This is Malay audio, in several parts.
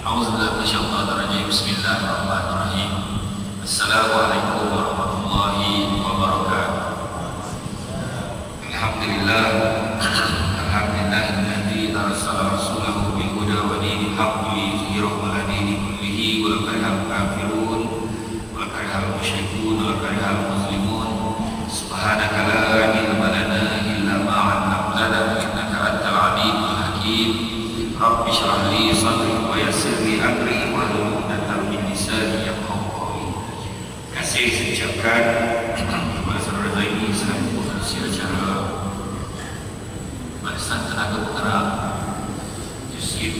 A'udzubillahi Bismillahirrahmanirrahim. Assalamualaikum warahmatullahi wabarakatuh. Alhamdulillah. Alhamdulillahilladzi arsala rasulahu bil huda wa dinil haqqi liyudhhirahu 'ala dini kullihi wa karihal kafirun wa karihal musyrikun wa karihal muslimun. Subhanaka la ilma lana illa ma 'allamtana innaka antal 'alimul hakim. Rabbi shrah li sadri wa yassir li amri wahlul 'uqdatam min lisani yafqahu qawli. Kasih saya ucapkan kepada saudara Zaini selaku pengurusi acara Barisan Tenaga Penggerak Yusif,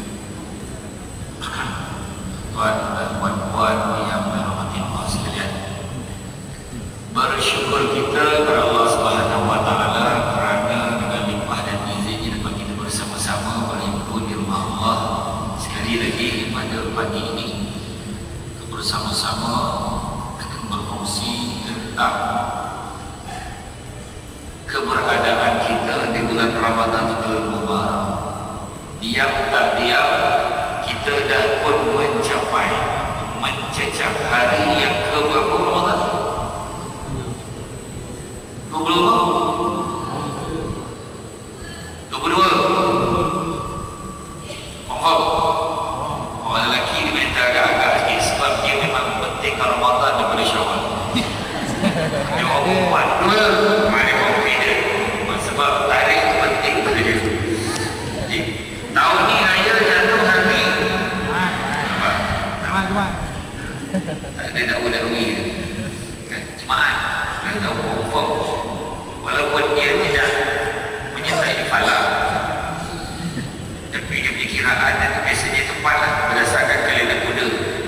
tuan dan puan-puan yang dirahmati Allah sekalian. Bersyukur kita kepada Allah Subhanahu wa taala kerana dengan limpah dan izinnya dapat kita bersama-sama berhimpun di rumah Allah sekali lagi pada pagi ini bersama-sama berfungsi tentang keberadaan kita di bulan Ramadan Al-Mubarak. Diam tak diam kita dah pun mencapai mencecah hari yang ke-berapa Ramadan? 22. Orang lelaki dia minta agak-agak sikit sebab dia memang penting Ramadan daripada Syawal. Dia orang perempuan mana confident sebab tarikh penting pada dia. Jadi tahun ni raya jatuh hari Jumaat. Tak ada dakwa-dakwi kan, Jumaat. Dia tahu confirm walaupun dia tidak menyertai falah, tapi dia punya kiraan dan biasanya tepatlah berdasarkan kalender kuda.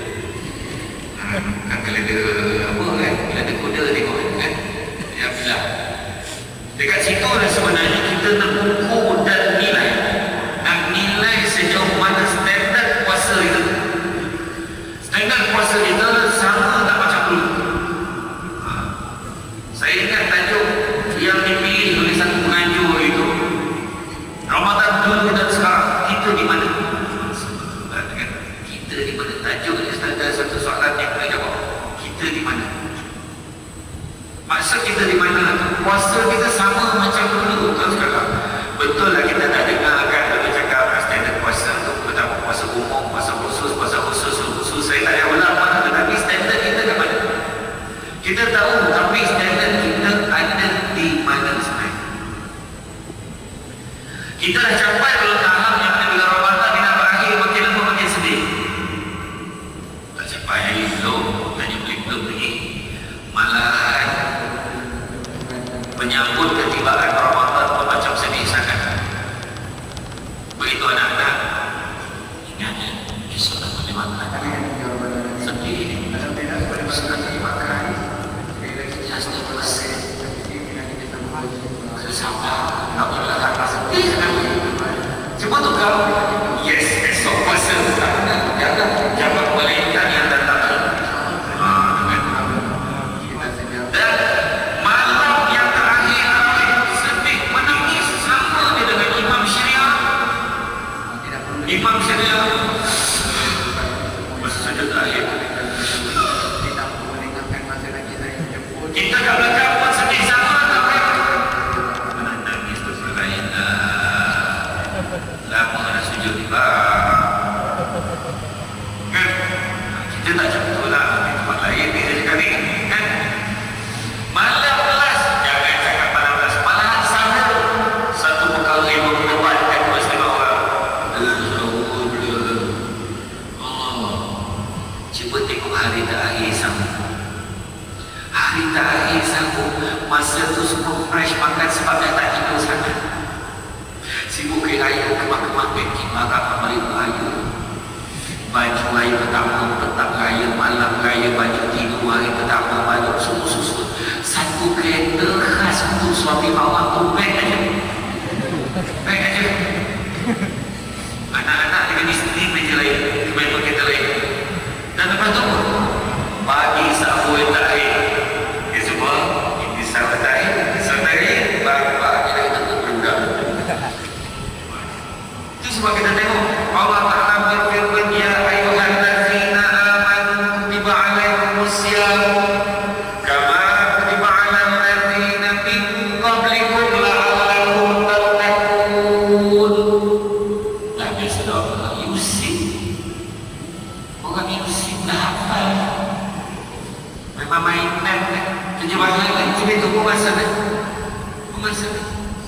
Kan kalender apa kan, kalender kuda tengok kan. Alhamdulillah. Dekat situ lah sebenarnya kita terukur dan nilai. Nak nilai sejauh mana standard puasa itu. Standard puasa kita sama tak macam dulu. Saya ingat tajuk yang dipilih oleh satu penganjur itu, Ramadan dulu dan sekarang, kita di mana? Kita di mana? Tajuk ni ada satu soalan yang kena jawab. Kita di mana? Maksud kita di mana? Puasa kita sama macam dulu atau sekarang? Betul lah kita tak dengar kan kalau cakap standard puasa tu betapa puasa umum, puasa khusus, saya tak ada ulang mana, tetapi standard kita ke mana? Kita tahu, tapi standard kita ada di mana sebenarnya? Kita dah capai belum tahap yang mana bila Ramadan kita berakhir makin lama makin sedih. Tak capai lagi belum, tanya belum lagi. Malah menyambut ketibaan Ramadan pun macam sedih sangat. Begitu anak-anak, ingat ya, esok nak boleh makan. Sedih, esok nak boleh makan. Just the person. Kesabar, tak boleh lah sedih sekali. Cuba tukar. Yes, esok puasa. Jangan melainkan yang datang. Dan malam yang terakhir sedih menangis sama dia dengan Imam Syariah. Imam Syariah bersujud terakhir. Kita kat belakang pun sedih sama tak kan? Menangis tu selain lama dah sujud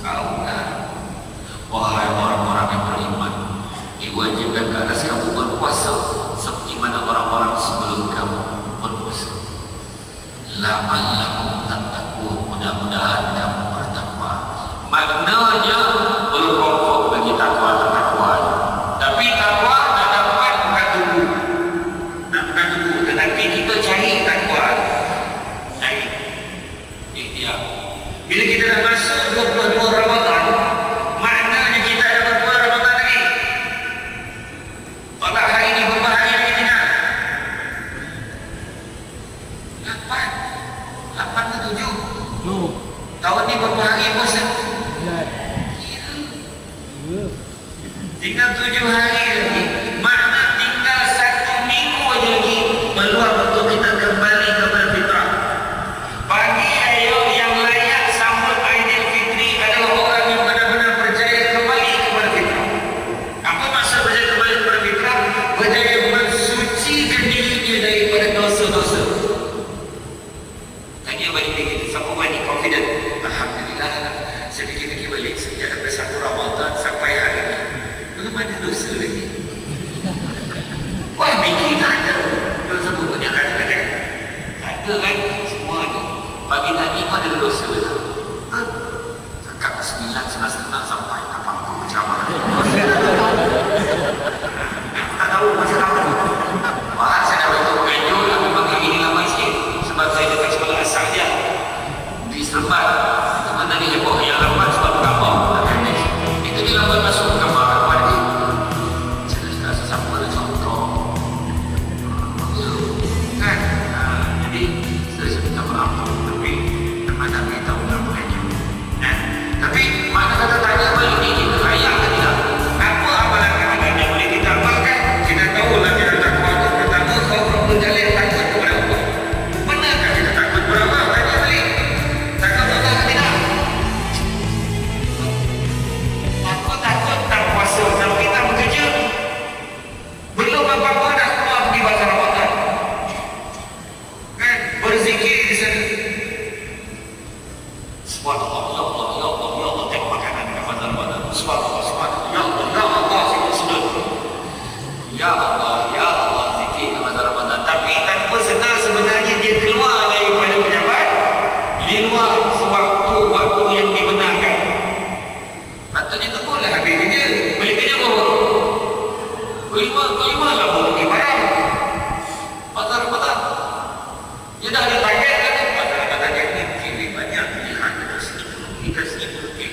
Wahai orang-orang yang beriman, diwajibkan ke atas kamu berpuasa seperti mana orang-orang sebelum kamu berpuasa. La'allakum tattaqun, mudah-mudahan kamu bertakwa. Maknanya belum confirm bagi takwa dan takwa. Tapi takwa nak dapat bukan tunggu. Tetapi kita cari takwa. Cari. Ikhtiar. Bila kita dah masuk 22 Ramadan, maknanya kita ada berpuasa Ramadan lagi. Tolak hari ini berbahagia lagi tidak? 8 ke 7? Tahun ni berapa hari puasa? Tinggal 7 hari lagi. Makna tinggal 1 minggu aja lagi peluang untuk kita kembali kepada fitrah. Bagi ayo yang layak sambut Aidilfitri adalah orang yang benar-benar berjaya kembali kepada fitrah. Apa maksud berjaya kembali kepada fitrah? Berjaya mensucikan dirinya daripada dosa-dosa. Tanya balik kita, siapa balik confident? Alhamdulillah, saya fikir-fikir balik sejak daripada 1 Ramadan sampai hari ini belum ada dosa lagi. Wah, fikir tak ada dosa pun punya kadang-kadang tak ada kan, semua ada. Bagi Nabi pun ada dosa betul. Cakap 9 sampai tak mampu berceramah. Tak tahu macam apa. Wah, saya dah beritahu pengajar lah, memang hari ini lama sikit sebab saya dekat sekolah asal dia di Seremban. Teman-teman ni heboh yang lambat sebab gambar. Itu dia lambat masuk gambar gambar ni. Saya dah rasa siapa ada contoh. Kan? Jadi saya minta maaf. Tapi mana kita tahu tak bolehnya. Tapi mana kata tanya balik ni kita layak ke tidak? Apa amalan-amalan yang boleh kita amalkan? Kita tahu lah kita takwa itu pertama kau berjalin takut kepada Allah. Benarkah kita takut kepada Allah? Tanya balik. Takut Allah ke tidak? Takut tak puasa kalau kita bekerja. Belum apa-apa dah keluar pergi baca Ramadan. Kan? Berzikir di sana. Subhanallah, ya Allah, ya Allah, ya Allah. Tengok makanan dekat baca Ramadan. Subhanallah, subhanallah, ya Allah, ya Allah. Sedut. Ya Allah, ya Allah. Zikir di baca Ramadan. Tapi tanpa sedar sebenarnya dia keluar daripada pejabat. Di luar sewaktu-waktu yang dibenarkan. Patutnya tunggulah habis kerja. Balik kerja baru. Kelima lah baru pergi barang. Baca Ramadan. Dia dah ada target kan? Baca target ni kiri banyak pilihan. Kita sini okey.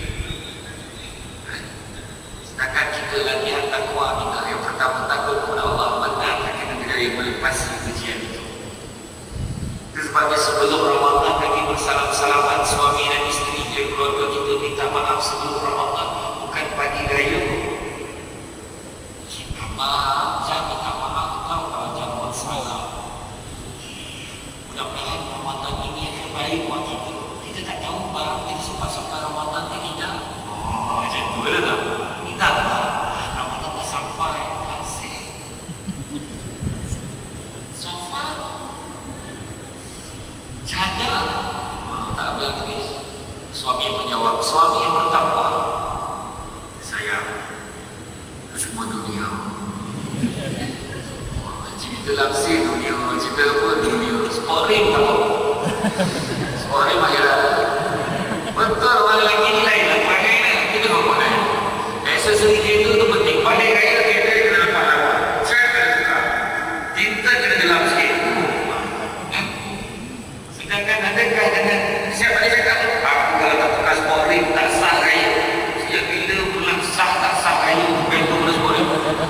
Sedangkan kita latihan takwa kita yang pertama takut kepada Allah, benarkah kita berjaya melepasi ujian itu? Itu sebabnya sebelum Ramadan lagi bersalam-salaman suami dan isteri dan keluarga kita minta maaf sebelum Ramadan, bukan pagi raya. Abang, saya minta maaf kau kalau jangan buat salah. Mudah-mudahan Ramadan ini yang terbaik buat kita. Kita tak tahu barang kita sampai Ramadan ke tidak. Oh, macam tu lah tak? Tidak lah. Ramadan dah sampai. Kasih. Sofa. Jaga. Tak boleh tulis. Suami yang menjawab. Suami yang bertakwa. Sayang. Semua dunia. Cerita langsir dunia. Cerita apa dunia. Sport ring tak apa. Sport ring akhirat. Betul, orang lelaki ni lain lah. Perangai ni. Kita apa lain. Aksesori kereta tu penting. Balik raya kereta dia kena dapat lawan. Saya kena suka. Tinta kena gelap sikit. Sedangkan adakah dengan siap balik cakap, aku kalau tak tukar sport ring tak sah raya. Sejak bila pula sah tak sah raya bukan tu pula sport ring.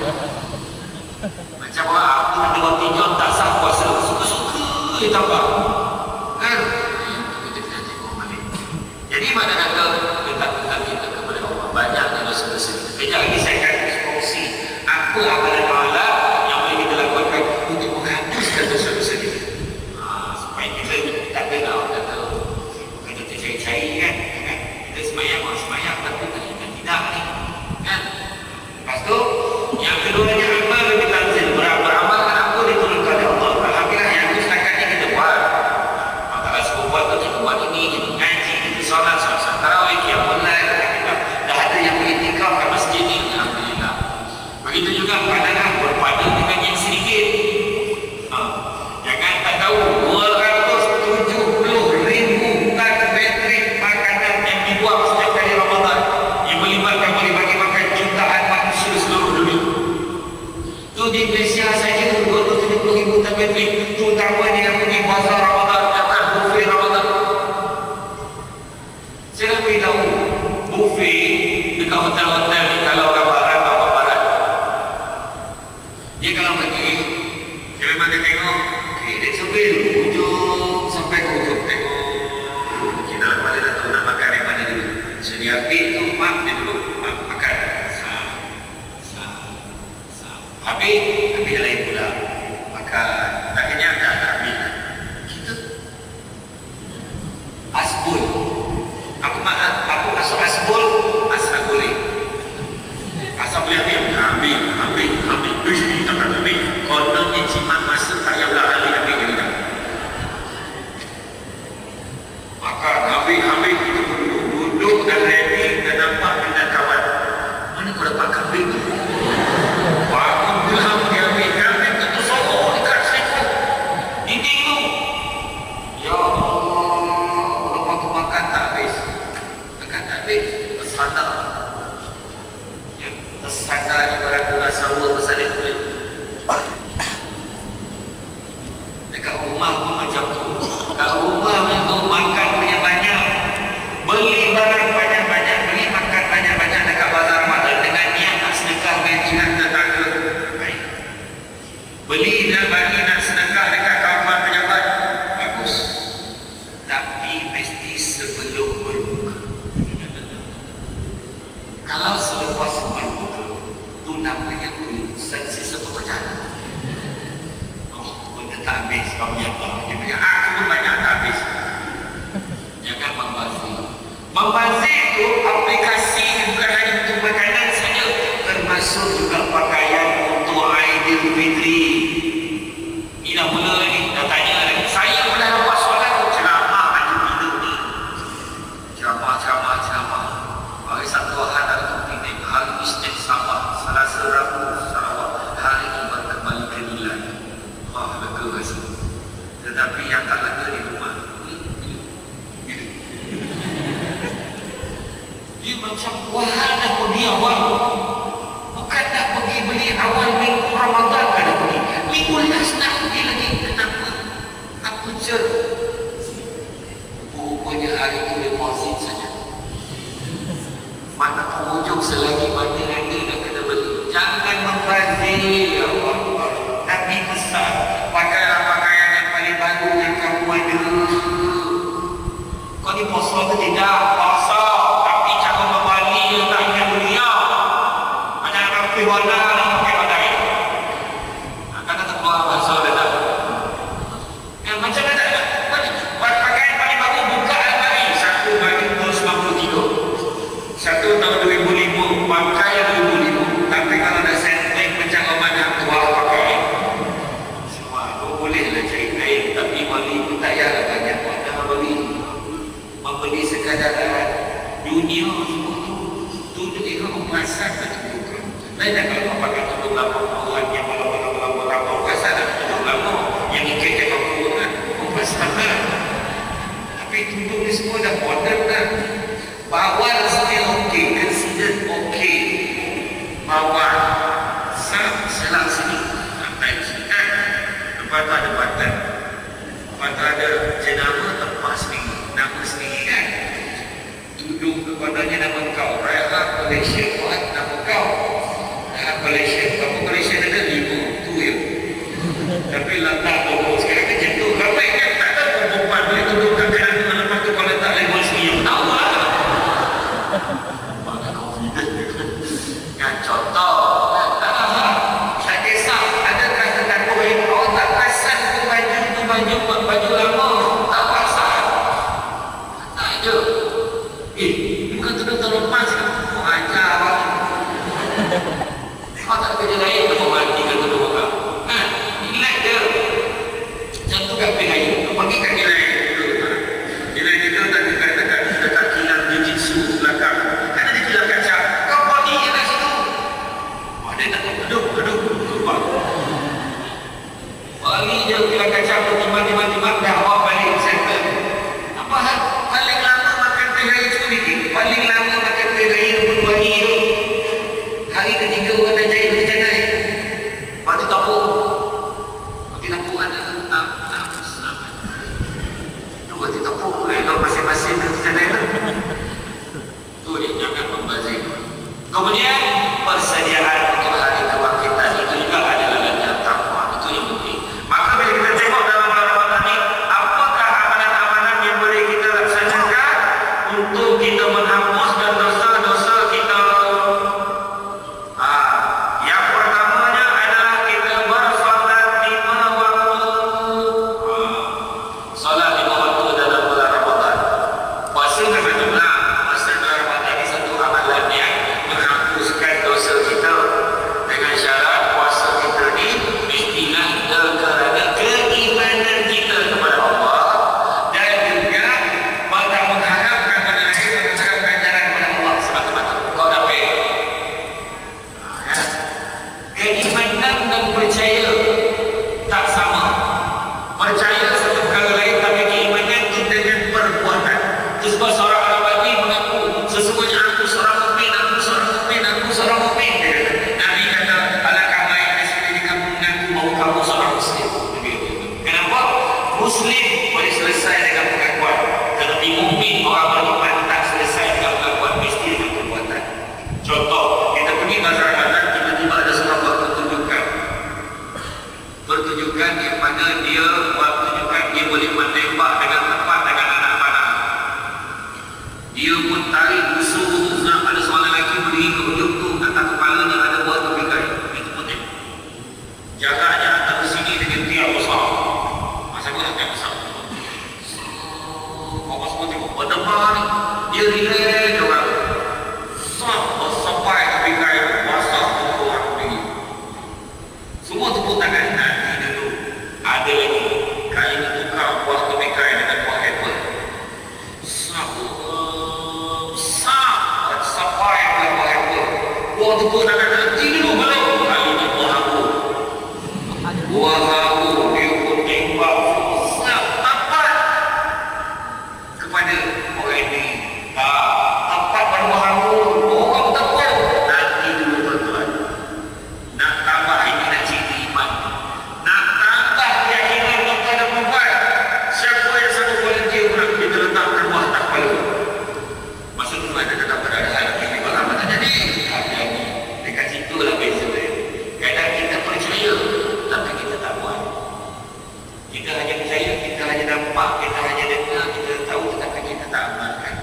Macam orang aku ada roti john tak sah puasa. Suka-suka dia tambah. Kan? Kita kena tengok balik. Jadi mana kata letak-letak kita kepada Allah. Banyaknya dosa-dosa kita. Kejap lagi saya akan kongsi apa amalan-amalan yang boleh kita lakukan untuk menghapuskan dosa-dosa kita. Supaya kita tak kena orang kata kita tercari-cari kan. Kita semayang tapi kita tidak ni. Kan? Lepas tu yang keduanya amal lebih tanzil. Beramal kan apa diturunkan oleh Allah. Alhamdulillah yang itu setakat ni kita buat. Kalau sebab buat tu kita buat ini, kita ngaji, kita solat tarawih, qiyamul lail, buffet dekat hotel-hotel ni, kalau orang barat, dia kalau pergi, dia memang dia tengok, okay, dia sampai hujung sampai ke hujung tengok, okay, dalam kepala dah tahu nak makan yang mana dulu. So dia ambil tu, mak dia dulu makan, habis yang lain pula makan, tak kenyang dah ambil. Kita asbul, aku masuk asbul, asal boleh ambil ish, tak nak ambil kononnya cimat masa tak yang lah ambil ni dah makan, ambil kita duduk dan ready dan nampak dengan kawan, mana kau dapat kambing tu? Bangun pulang dia ambil kambing tu sorok dekat selimut dinding tu. Ya Allah, lepas tu makan tak habis, tersadar ibarat bola sawa bersalin kulit. Dekat rumah pun macam tu. Kat rumah tu makan banyak-banyak, beli barang banyak-banyak, beli makan banyak-banyak dekat bazar Ramadan dengan niat nak sedekah dengan jiran tetangga. Baik. Beli dan bagi nak sedekah dekat kawan pejabat, bagus. Tapi mesti sebelum berbuka. Kalau selepas berbuka, tu namanya sensi satu perjalanan. Oh, benda tak habis, kau punya apa? Dia punya aku pun banyak tak habis. Jangan membazir. Membazir tu aplikasi bukan hanya untuk makanan saja, termasuk juga pakaian untuk Aidilfitri. Ini dah mula lagi, dah tanya lagi. Saya pernah lepas solat tu ceramah baju hidup ni. Ceramah. Hari Sabtu Ahad ada penting, hari Isnin Sabah, Selasa Rabu Sarawak, hari Jumaat kembali ke Nilan. Wah, lega rasa. Tetapi yang tak lega di rumah, dia macam wahal dah pergi awal. Bukan nak pergi beli awal minggu Ramadan kan dah pergi. Minggu last nak pergi lagi. Kenapa? Apa cer? Rupanya hari itu deposit saja. Mana penghujung selagi mana ada nak kena beli. Jangan membazir, ya Allah. Nabi pesan, pakailah pakaian yang paling baru yang kamu ada. Kau ni puasa ke tidak? Puasa, tapi cara membalik yang tak ingat dunia. Macam rapi warna dan pakai badai. Kadang tak keluar bahasa dia tak. Macam mana tak? Pakaian paling baru buka almari. Satu bagi 93. Satu tahun 2005, pakaian 2005. Tapi kalau dah setback macam orang nak keluar pakai. Semua tu bolehlah cari kain, tapi beli pun tak payahlah banyak. Jangan membeli sekadar dunia semua tu dia memasak dan tunjukkan. Lain dah kalau pakai tudung lama orang yang malam-malam apa pasal dah tudung lama yang ikat aku kan memasak. Tapi tudung ni semua dah modern dah. Bawal still okay, considered okay. Bawal selang sini, sampai sini kan. Lepas tu ada batan. Lepas tu ada jenama tempat sendiri, nama sendiri kan. Tudung kepadanya nama kau. Rehat Malaysia buat nama kau. Rehat Malaysia. Kamu Malaysia ada 5 tu ya. Tapi lantak tu sekarang kan macam tu. Ramai kan tak ada perempuan boleh tudung kat kanan. Lepas tu kalau letak label sendiri, tahu lah. Kan contoh saya kisah adakah tetaku yang awak tak perasan tu baju lama tak perasan tak je bukan tudung terlepas kan ajar Kemudian persediaan untuk hari kebangkitan itu juga adalah latihan takwa. Itu yang penting. Maka bila kita tengok dalam bulan Ramadan ini, apakah amalan-amalan yang boleh kita laksanakan untuk kita menghapuskan dosa-dosa kita? Yang pertamanya adalah kita bersolat 5 waktu. Solat 5 waktu dalam bulan Ramadan. Puasa memang benar. Puasa dalam Ramadan ini satu amalan yang menghapuskan dosa kita, dengan syarat puasa kita ni mestilah kerana keimanan kita kepada Allah dan juga tak mengharapkan benda lain, mengharapkan jalan kepada Allah semata-mata. Kau dapat keimanan dan percaya tak sama. Percaya satu perkara lain, tapi keimanan itu dengan perbuatan. Itu sebab seorang Al-Baqi mengaku, sesungguhnya aku seorang mukmin, aku seorang mukmin, aku seorang mukmin. Nabi kata, alangkah baiknya sekali kamu mengaku bahawa kamu seorang Muslim. Kenapa? Muslim boleh selesai dengan pengakuan, tetapi mukmin, orang beriman tak selesai dengan pengakuan, mesti dengan perbuatan. Contoh, kita pergi bazar Ramadan, tiba-tiba ada seorang buat pertunjukan yang mana dia buat pertunjukan dia boleh menembak dengan tepat dengan anak panah. Dia pun tarik musuh, ada seorang lelaki berdiri ke ujung tu, atas kepalanya ada buat tepikai. Itu pun tembak. Jaraknya antara sini dengan tiang besar. Masa pun tiang besar. Kau semua tengok berdebar ni, dia relax orang. Sampai tepikai basah muka orang berdiri. Semua tepuk tangan. Nanti dulu ada lagi kain tukar buah tepikai dengan buah apple. Sampai buah apple. Buah tepuk tangan. Nanti dulu belum. Kali ini buah habu. Buah habu. Dia pun tembak. Tepat kepada orang ini. Tepat pada buah habu. Orang tepuk. Nanti dulu tuan-tuan. Nak tambah ini nak cerita iman. Nak tambah keyakinan tuan-tuan dan perempuan. Siapa yang satu volunteer pula kita letakkan buah tak kepala. Masa tu ada kata pada hal ini berlama tak jadi. Hati-hati. Dekat situ lah beza dia. Kadang kita percaya tapi kita tak buat. Kita hanya percaya, kita hanya nampak, kita hanya dengar, kita tahu tetapi kita tak amalkan.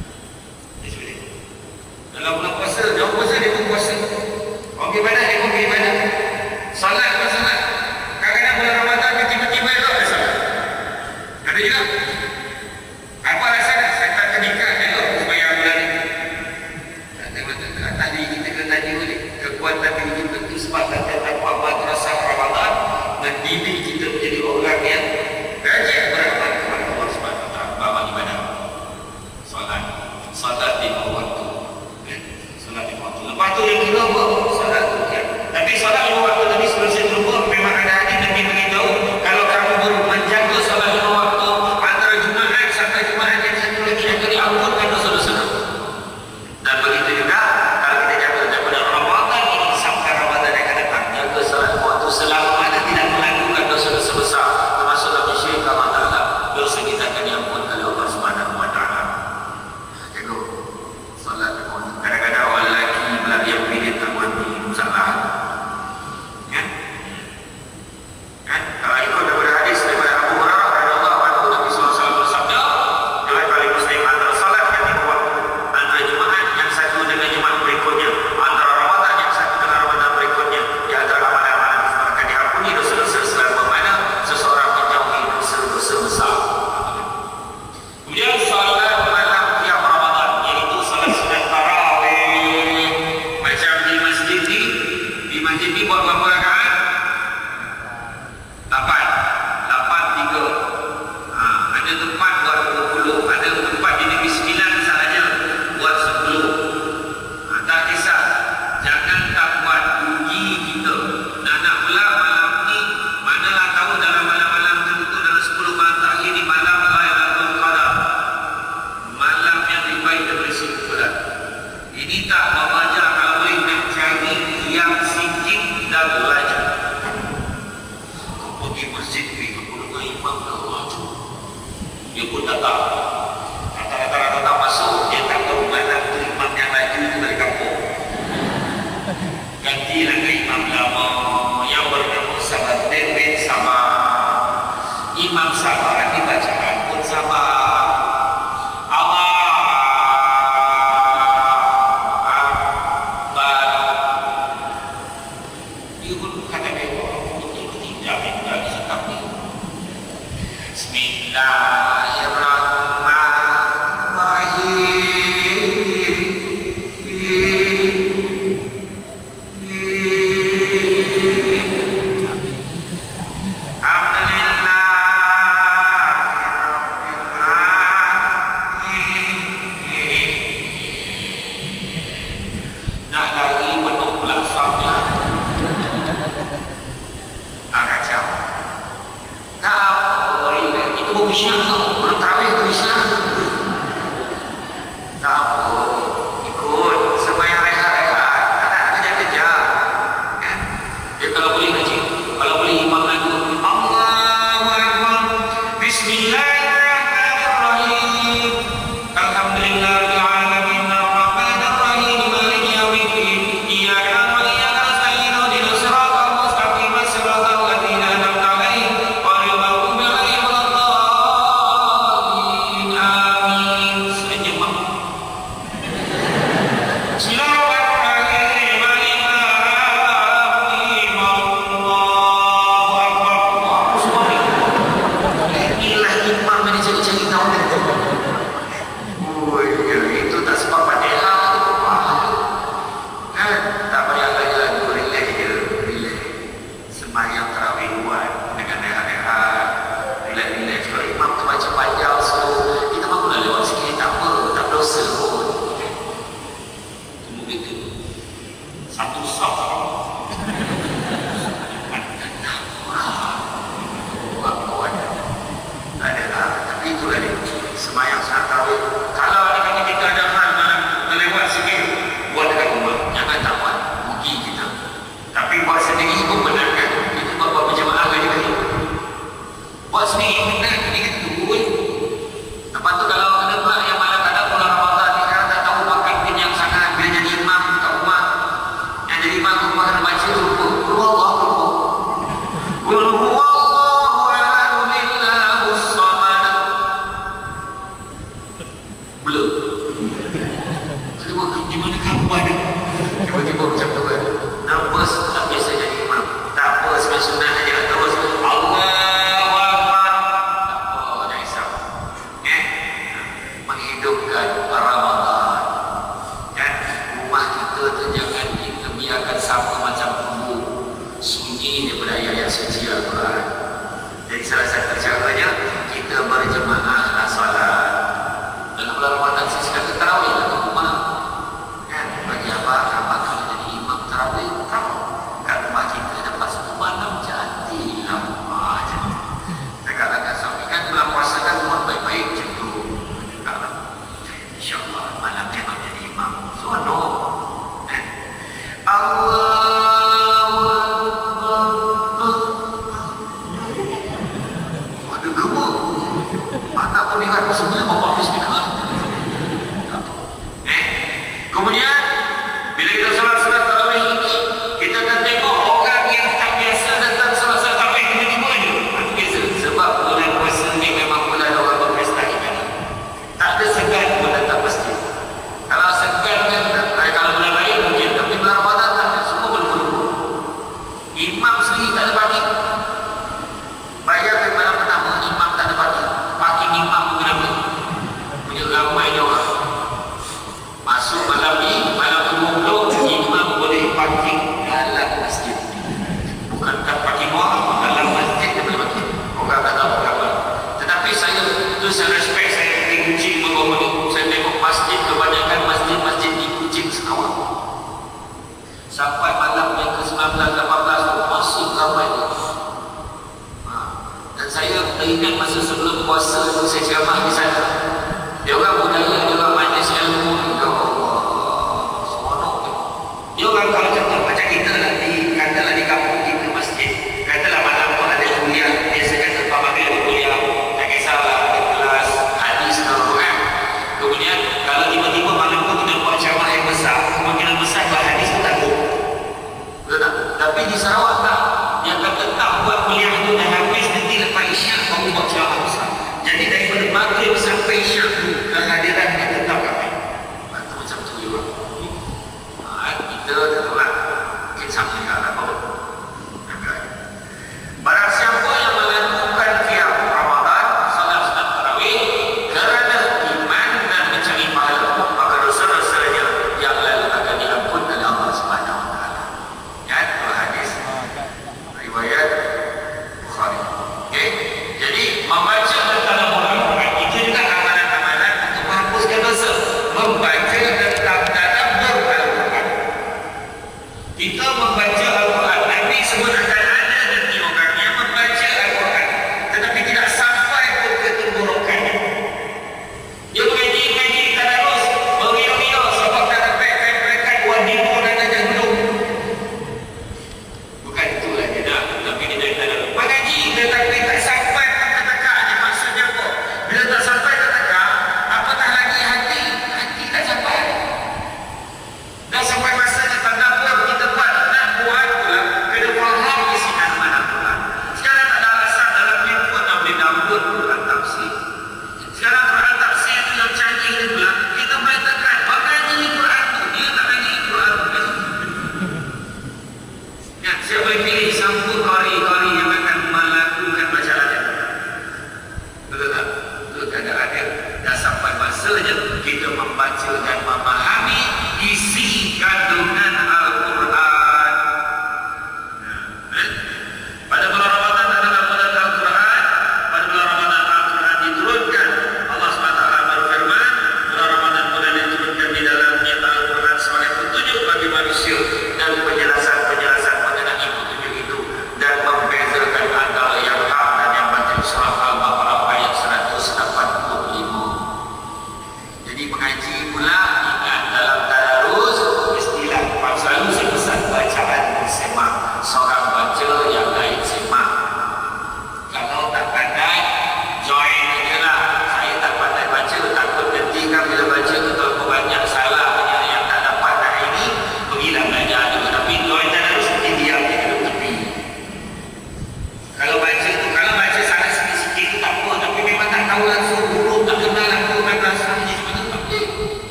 Dalam bulan puasa, jauh puasa dia pun puasa. Orang ibadah dia pun ibadah. Salat pun salat. Kadang-kadang bulan Ramadan dia tiba-tiba tu ada salat. Ada juga. Apa alasan? Saya tak kenikah elok sembahyang bulan ni. Tadi kita kena tanya balik. Kekuatan diri kita itu sebab takwa madrasah Ramadan mendidik kita menjadi orang yang rajin beramal kepada Allah Subhanahu Wa Taala. Bab ibadah. Salat di waktu. Salat di waktu. Lepas tu yang kedua apa? Salat rukyat. Tapi salat lima waktu tadi sebelum saya terlupa, memang ada hadis Nabi beritahu kalau kamu baru menjaga salat lima waktu antara Jumaat sampai Jumaat yang satu lagi akan diampunkan dosa-dosa. Dan begitu juga kalau kita jaga daripada Ramadan ini sampai Ramadan yang akan datang, jaga salat lima waktu selama mana tidak melakukan dosa-dosa besar, termasuk dalam syirik Allah Taala, dosa kita akan diampunkan oleh Allah Subhanahu Wa Taala. Jaga salat lima waktu. Kadang-kadang orang lelaki belakang yang pilih tak berhenti salah. Kalau ikut daripada hadis daripada Abu Hurairah radhiyallahu anhu, Nabi sallallahu alaihi wasallam bersabda, riwayat Bukhari Muslim, antara salat yang dibuat antara Jumaat yang satu dengan Jumaat berikutnya, antara Ramadan yang satu dengan Ramadan berikutnya, di antara amalan-amalan akan diampuni dosa-dosa selama mana seseorang menjauhi dosa-dosa besar. Kemudian salat malam qiyam Ramadan, iaitu salat sunat tarawih. Macam di masjid ni buat berapa rakaat? 8, 3. Ada tempat buat 20, ada tempat di Negeri Sembilan misalnya buat 10. Tak kisah, jangan tak buat rugi kita. Nak pula malam ni, manalah tahu dalam malam-malam tertentu dalam 10 malam terakhir ni malam Lailatul Qadar, malam yang lebih baik daripada 10 bulan. Ini tak membaca kalau boleh nak cari yang sikit dan belajar. Pergi masjid, pergi dengan imam ke Allah tu. Dia pun datang. Datang masuk, dia tak tahu malam tu imam yang laju tu nak lari penuh pula safnya. Kacau. Tak boleh. Itu bukan syak tau. Belum tarawih itu syak. Tak apa. Ikut. Sembahyang rehat-rehat. Tak nak kejar-kejar. Kan? Dia kalau boleh ngaji. Kalau boleh imam lagu. Allahu Akbar. Bismillahirrahmanirrahim. Alhamdulillahirabbil alamin. Arrahmanir rahim. Maliki yaumiddin. Iyyaka na'budu wa iyyaka nasta'in. Ihdinas siratal mustaqim. Siratal ladzina an'amta 'alaihim ghairil maghdubi 'alaihim waladdallin. Amin. Saja mak. Bismillahirrahmanirrahim. Alif lam mim. Allahu akbar. Allahu subhanahu. Inilah imam yang dicari-cari tahu ni. Itu tak sebab Fatihah tu kan? Tak payah layan, relax je, relax. Sembahyang tarawih buat dengan rehat-rehat, relax-relax. Kalau imam tu baca panjang, so kita mahulah lewat sikit, tak apa, tak berdosa pun. Tunggu begitu. Satu saf. Tak ada lah, tapi itulah dia. Sembahyang saat tarawih. Kalau ada kita ada hal nak lewat sikit, buat dekat rumah. Jangan tak buat, rugi kita. Tapi buat sendiri pun benar kan? Itu buat berjemaah lagi kali. Buat sendiri benar, ini kita tunggu. Lepas tu kalau ada pula yang mana kadang bulan Ramadan ni kan tak tahu pakai kenyang sangat bila jadi imam kat rumah. Yang jadi imam kat rumah kena baca tu lupa. Allah. Tiba-tiba macam tu kan. Nervous tak biasa jadi imam. Tak apa, sebenarnya sunat saja. Terus Allahu Akbar. Tak apa, jangan risau. Menghidupkan Ramadan. Kan? Rumah kita tu jangan kita biarkan sama macam kubur. Sunyi daripada ayat suci Al-Quran. Jadi salah satu caranya kita berjemaah salat. Dalam bulan Ramadan siskan tarawih lah ke rumah. Bagi abang kalau jadi imam tarawih, kat rumah kita dapat satu malam jadi lama je. Dekat-dekat suami kan bulan puasa kan buat baik-baik macam tu. InsyaAllah malam memang jadi imam. Suara Allahu Akbar. Ada gemuk. Mana pun ingat sebenarnya bapak habis dengar. Kemudian bila kita salat tarawih ini, kita akan tengok orang yang tak biasa datang salat tarawih tiba-tiba je. Itu biasa. Sebab bulan puasa ni memang bulan orang berpesta ibadah. Tak ada segan pun datang masjid. Kalau segan kan, kalau bulan lain mungkin. Tapi bulan Ramadan tak ada. Semua berkumpul. Imam sendiri tak ada parking. Bayangkan malam pertama, imam tak ada parking. Parking imam pun kenapa? Punya ramai orang. Masuk malam ni, malam 20, imam boleh parking dalam masjid. Bukankah parking orang dalam masjid dia boleh parking. Orang tak tahu apa. Tetapi saya respect, saya pergi Kuching beberapa ni. Saya tengok masjid, kebanyakan masjid-masjid di Kuching Senawang. Sampai malam yang ke-19, 18 masih ramai tu. Dan saya teringat masa sebelum puasa saya ceramah di sana. Dia orang budaya, dia orang majlis ilmu. Dia orang kalau contoh macam kita lah katalah di kampung kita masjid, katalah malam tu ada kuliah, biasanya lepas maghrib ada kuliah, tak kisahlah ada kelas hadis atau kan. Kemudian kalau tiba-tiba malam tu kita buat ceramah yang besar, kemungkinan besar buat hadis tu takut. Betul tak? Tapi di Sarawak tak, dia akan tetap buat kuliah tu dah habis, nanti lepas isyak baru buat ceramah besar. Jadi daripada maghrib sampai isyak tu kehadiran dia tetap ramai. Macam tu juga. Kita tetaplah mungkin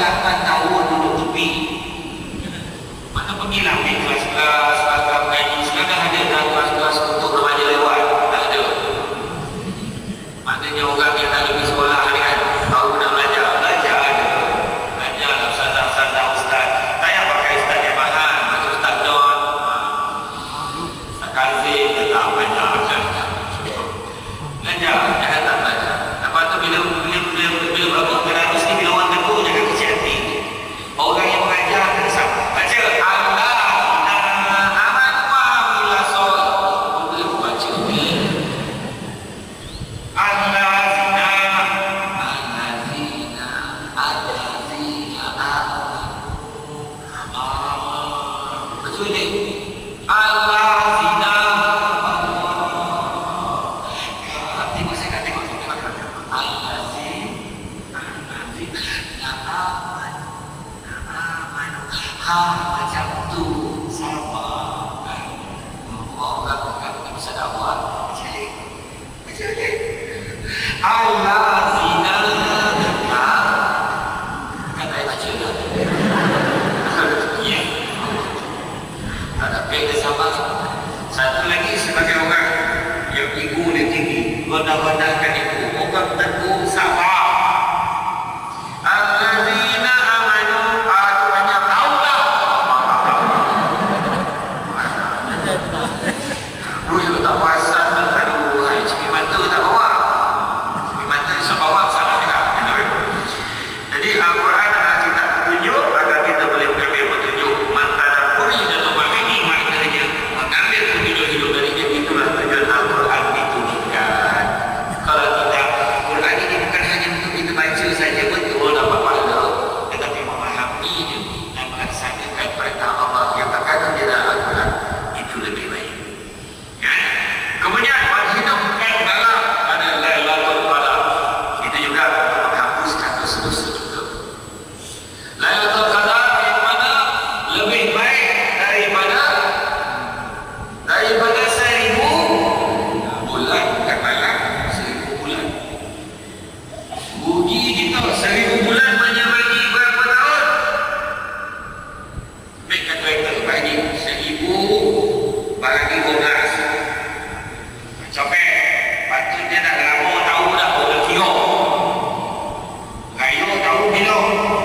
8 tahun duduk tepi. Mana pergilah ambil kelas-kelas, agak mengaji. Sekarang ada dalam kelas-kelas untuk remaja lewat. Tak ada. Maknanya orang yang tak lebih sekolah ni kan, tahu nak belajar. Belajar ada. Belajar lah ustazah, ustaz. Tak payah pakai ustaz yang mahal. Macam Ustaz Don, Ustaz Kazim, dia tak belajar. Belajar, jangan tak belajar. Lepas tu bila berapa beratus ni, bila orang tegur, jangan kecil hati. Orang yang mengajar akan sama. Baca macam tu sabar. Orang tak bisa dakwah. Macam Allah zina. Kan saya baca dah. Ya. Tak ada beza sabar. Satu lagi sebagai orang yang ego dia tinggi, gondah-gondahkan itu, orang teguh sabar. Allazina amanu atu banyak taulah. Dulu tak puasa, aduh, ciki mata tak bawa. Ciki mata bisa bawa, salah juga. Jadi Al-Quran adalah kita petunjuk agar kita boleh mengambil petunjuk. Mantadaburi dan memahami maknanya, mengambil petunjuk hidup dari dia. Itulah tujuan Al-Quran diturunkan. Kalau tidak, Quran ini bukan hanya untuk kita baca saja, betul dapat pahala, tetapi memahaminya dan melaksanakan perintah Allah yang terkandung di dalam Al-Quran, itu lebih baik. Ya? Kemudian menghidupkan malam pada Lailatul Qadar. Itu juga untuk menghapuskan dosa-dosa juga. Lailatul Qadar yang mana lebih baik daripada 1000 bulan, bukan malam, 1000 bulan. Rugi kita 1000 bulan bagi berapa tahun? Baik kalkulator bagi 1000 bagi 12. Copet. Patut dia dah lama tahu dah boleh kira. Rayu tahu bila.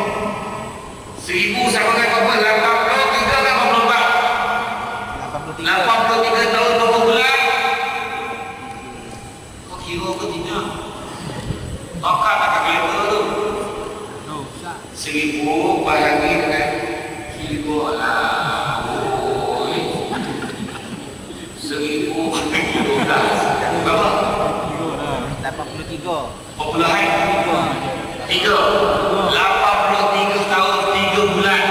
1000 sama dengan berapa? 83 ke 84? 83 tahun berapa bulan? Kau kira ke tidak? Takkan tak kalkulator tu. 1000 bahagi dengan kilo lah. Oi. 1000 bahagi 12. Berapa? 83. Populahan 3. 83 tahun 3 bulan.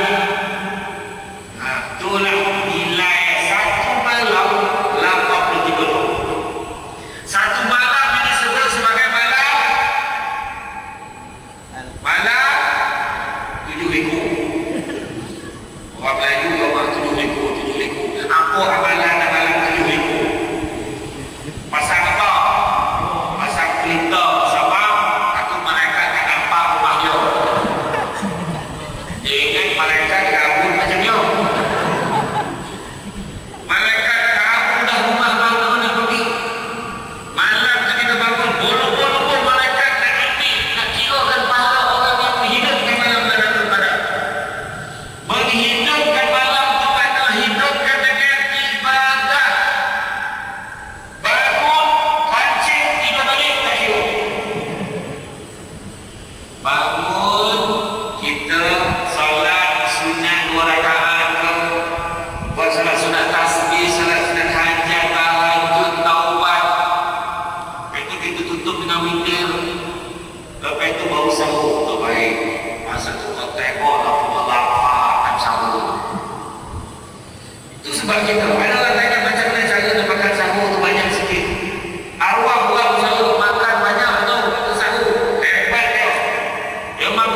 Itulah nilai satu malam 83 tahun. Satu malam yang disebut sebagai malam 7 ekor. Orang Melayu rumah 7 ekor. Apa amalan malam 7 ekor? Pasang apa? Pasang pelita. Sebab aku malaikat tak nampak rumah dia. Dia ingat malaikat kabur macam dia. Malaikat kabur dah rumah mana nak pergi. Malam tu kita bangun, bolong-bolong pun malaikat nak ambil, nak kirakan pahala orang yang menghidupkan malam Lailatul Qadar. Menghidupkan malam tu makna hidupkan dengan ibadah. Bangun, pancing, tidur balik, tak kira. Bangun, kita solat sunat 2 rakaat ke, buat solat sunat tasbih, solat sunat hajat, tahajud, taubat. Lepas itu kita tutup dengan witir. Lepas itu baru sahur, tu baik. Masa tu kau tengok lah, kau lapar sahur. Itu sebab kita, ada orang tanya macam mana cara nak makan sahur tu banyak sikit. Arwah buat sahur, makan banyak tu, itu sahur. Hebat dia. Dia makan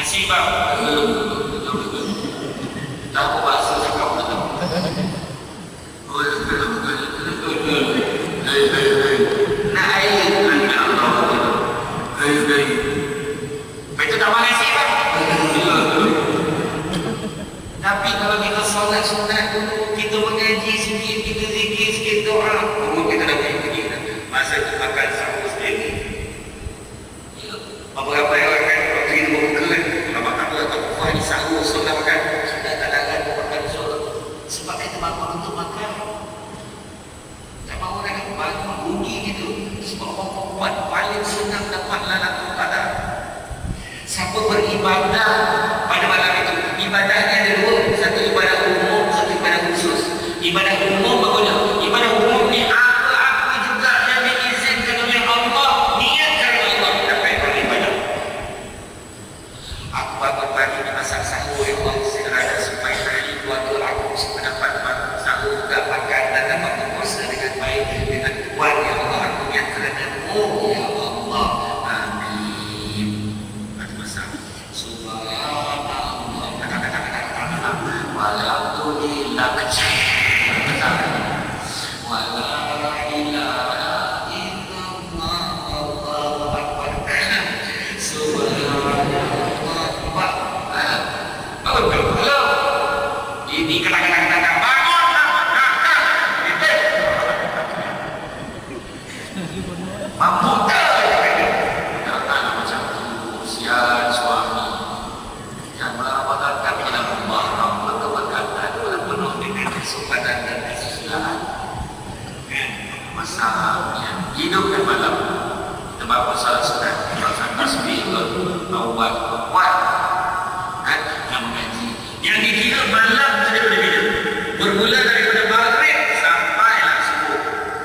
Nasi bang. Tahu bahasa cakap betul. Nak air anda Allah. Betul tak nasi bang? Tapi kalau kita solat sunat dulu, kita mengaji sikit, kita zikir sikit, doa, kita dah pergi masa kita makan sahur sendiri. Beberapa orang kan waktu itu berbuka kan, lama tak apa atau kuah di sahur solat makan, sudah tak larat makan solat. Sebab kita bangun untuk makan, tak mahu nak bangun rugi gitu. Sebab orang buat paling senang dapat Lailatul Qadar. Siapa beribadah pada malam itu, ibadahnya ada dua, satu ibadah umum, satu ibadah khusus. Ibadah umum bagaimana? Ibadah umum ni apa-apa juga yang diizinkan oleh Allah, niatkan oleh Allah dapat beribadah. Aku bangun pagi ni masak sahur, ya Allah, serada supaya hari keluarga aku dapat sahur, dapat makan dan dapat berpuasa dengan baik, dengan kuat, ya Allah, aku niat kerana-Mu, ya Allah. Amin. Walhamdulillah kecil. Wala ilaha illallah Allahu akbar. Subhanallah. Halo. Ini kadang-kadang bangunlah. Mampu tak? Janganlah macam tu. Sian suami. Yang melapatkan kepada Allah, berkeberkatan, penuh dengan kesukaran dan kesusilaan. Masalahnya, hidupkan malam. Kita bawa salat sunat, baca tasbih, taubat, kuat, yang mengaji. Yang dikira malam saja boleh hidup. Bermula daripada maghrib sampailah subuh.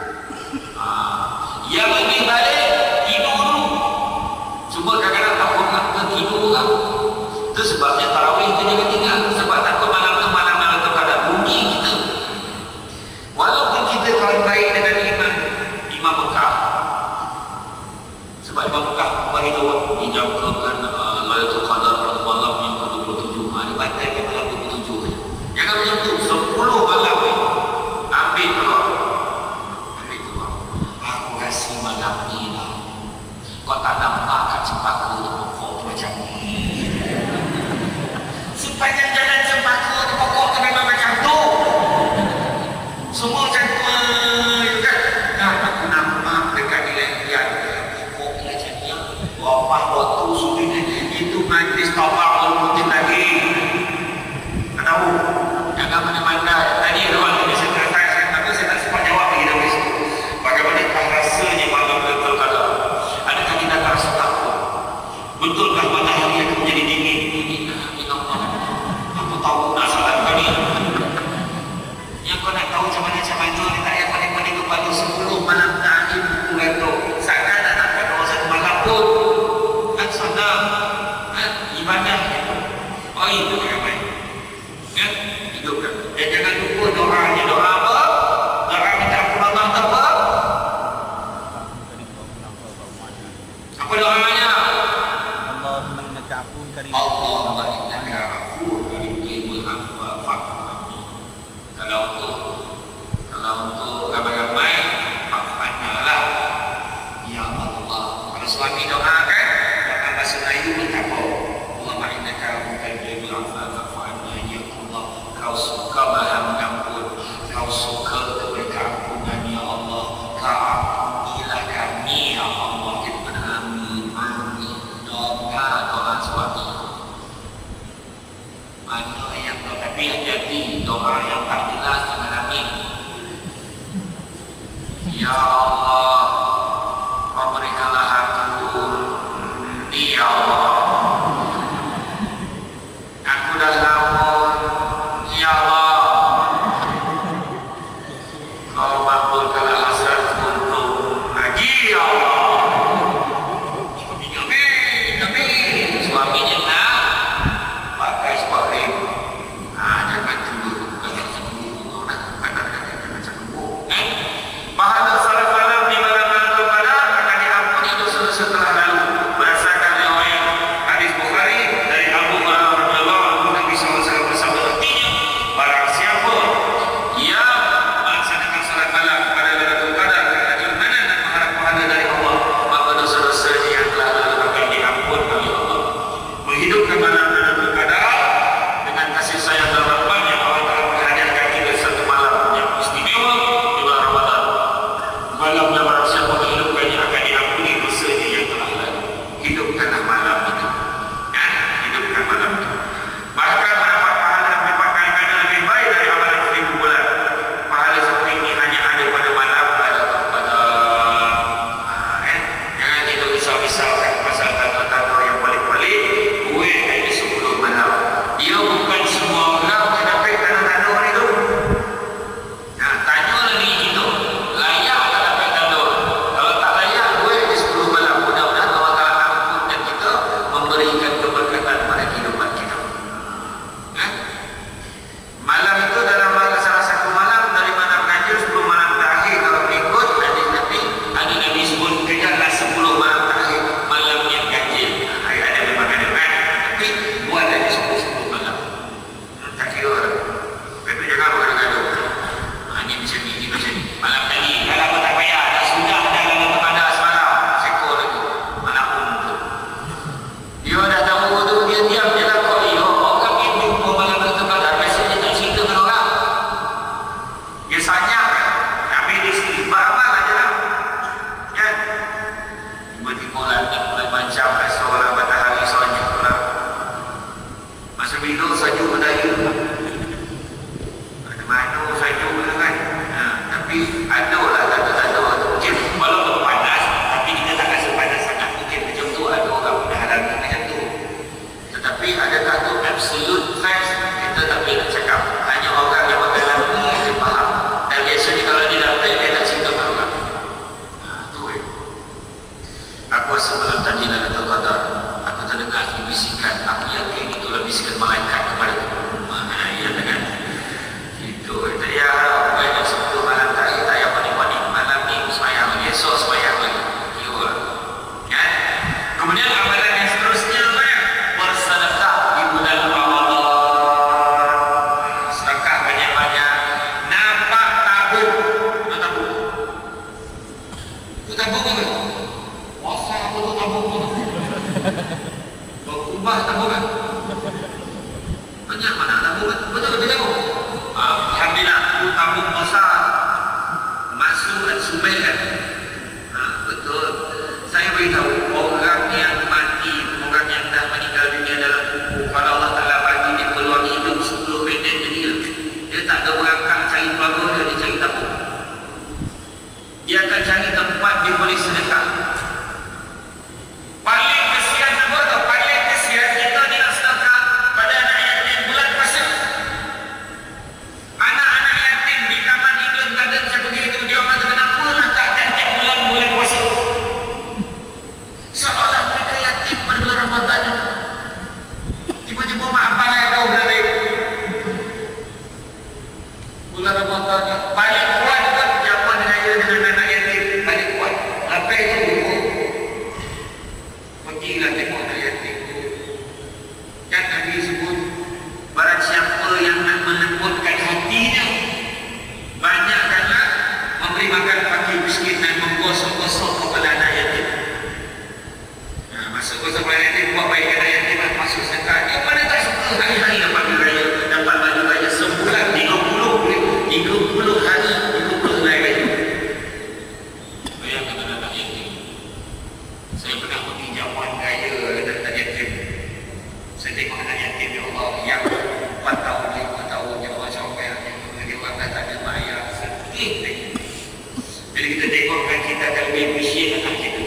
Yang lebih balik, tidur dulu. Cuma kadang-kadang tak pernah tertidur lah. Itu sebabnya tarawih itu jangan tinggal. Sebab takut malam tu malam-malam tu kadang rugi kita. Walaupun kita kawan baik dengan Imam Mekah. Sebab Imam Mekah beritahu dijangkakan Lailatul Qadar malam yang ke-27. Dia batalkan malam 27. Jangan macam tu. 10 malam ni ambil keluar. Aku kasih malam ni lah. Kau tak nampak kat cempaka tu pokok tu macam ni. Sepanjang jalan cempaka tu pokok tu memang macam tu. Semua macam tu kan. Nah, aku nampak dekat nilai pokok tu macam ni. Wapah waktu sudah itu majlis tawar putih lagi. Tak tahu. Jangan mana-mana. Tadi ada orang yang saya tanya, tapi saya tak sempat jawab lagi dari situ. Bagaimanakah rasanya malam Lailatul Qadar? Adakah kita tak rasa takut? Betulkah matahari akan menjadi dingin? Aku tahu nak salat kali. Yang kau nak tahu macam mana ni tak payah paling-paling kepada 10 malam terakhir bulan tu. Seakan tak dapat doa satu malam pun. Kan sana ibadah itu. Oh itu ramai. Kan? Hidupkan. Dan jangan lupa doanya. Doa apa? Doa minta ampun Allah apa? Apa doanya? Allahumma innaka afuwwun karim. Allahumma innaka afuwwun karim tuhibbul afwa fa'fu anni. Kalau untuk ramai-ramai maafkanlah. Ya Allah. Kalau suami doa kan, doa bahasa Melayu pun tak apa. Allahumma innaka afuwwun karim tuhibbul afwa fa'fu anni. Ya Allah, kau suka Maha mengampun. Kau suka kepada keampunan, ya Allah. Kau ampunilah kami, ya Allah. Kita amin. Amin. Doa suami. Mana yang tapi yang jadi doa yang tak jelas dengan amin. Ya Allah, kau berikanlah aku, ya Allah. maksud tadi Lailatul Qadar? Aku terdengar bisikan, aku yakin itulah bisikan malaikat kepada aku. Ya kan? Itu ya banyak sebelum malam tadi tak apa ni malam ni sembahyang lagi, esok sembahyang lagi. Iya. Kan? Kemudian amalan yang seterusnya apa ya? Bersedekah di bulan Ramadan. Sedekah banyak-banyak. Nampak tabung. Tabung. Itu tabung apa? Puasa apa tu tabung tu? Berubah tabung kan? Banyak mana tabung kan? Betul ke tabung? Alhamdulillah, itu tabung besar. Masuk dan sumber kan? Betul. Saya beritahu orang yang mati, orang yang dah meninggal dunia dalam kubur, kalau Allah Ta'ala bagi dia peluang hidup 10 minit dia tak ada berangkat cari keluarga dia cari tabung. Dia akan cari tempat dia boleh sedekah. Paling kesian apa tau? Paling kesian kita ni nak sedekah pada anak yatim bulan puasa. Anak-anak yatim di Taman Eden Garden saya pergi itu, dia orang kata kenapa nak tak yatim bulan puasa? Seolah mereka yatim pada bulan Ramadan. Tiba-tiba mak abang yang tahu bulan lain. Bulan Ramadan paling kuat kan zaman raya dengan anak yatim, paling kuat. Apa itu? Pergilah tengok anak yatim. Kan Nabi sebut, barang siapa yang nak melembutkan hatinya, banyakkanlah memberi makan fakir miskin dan menggosok-gosok kepala anak yatim. Masuk gosok kepala anak yatim, buat baik anak yatim, masuk sedekah. Yang mana tak suka hari-hari dapat baju raya, dapat baju raya sebulan 30 hari 30 helai baju. Bayangkan anak yatim. Saya pernah pergi jamuan raya anak yatim. Saya tengok anak yatim, ya Allah, yang 4 tahun, 5 tahun, dia orang comel, dia orang dah tak ada mak ayah, sedih. Jadi kita tengok kan, kita akan lebih appreciate anak kita.